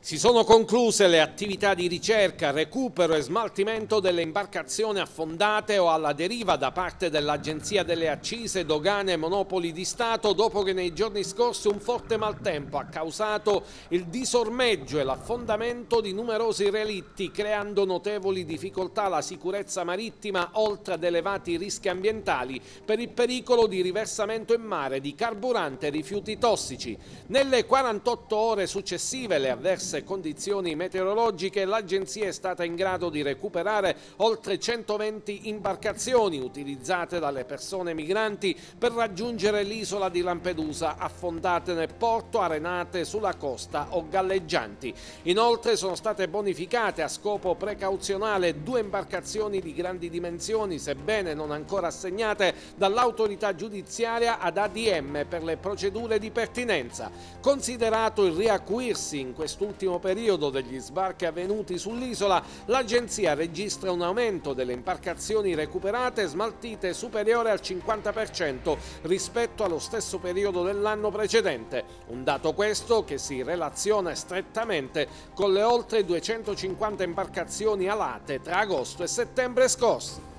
Si sono concluse le attività di ricerca, recupero e smaltimento delle imbarcazioni affondate o alla deriva da parte dell'Agenzia delle Accise, Dogane e Monopoli di Stato dopo che nei giorni scorsi un forte maltempo ha causato il disormeggio e l'affondamento di numerosi relitti, creando notevoli difficoltà alla sicurezza marittima oltre ad elevati rischi ambientali per il pericolo di riversamento in mare di carburante e rifiuti tossici. Nelle 48 ore successive le avverse condizioni meteorologiche, l'agenzia è stata in grado di recuperare oltre 120 imbarcazioni utilizzate dalle persone migranti per raggiungere l'isola di Lampedusa, affondate nel porto, arenate sulla costa o galleggianti. Inoltre sono state bonificate a scopo precauzionale 2 imbarcazioni di grandi dimensioni, sebbene non ancora assegnate dall'autorità giudiziaria ad ADM per le procedure di pertinenza. Considerato il riacuirsi in quest'ultimo periodo degli sbarchi avvenuti sull'isola, l'agenzia registra un aumento delle imbarcazioni recuperate e smaltite superiore al 50% rispetto allo stesso periodo dell'anno precedente, un dato questo che si relaziona strettamente con le oltre 250 imbarcazioni alate tra agosto e settembre scorsi.